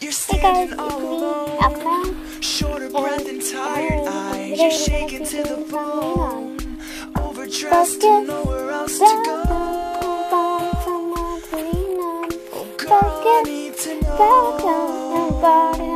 Hey guys, it's me, Akna, and you're shaking to the bone, overdressed to nowhere else to go. Oh girl, I need to know.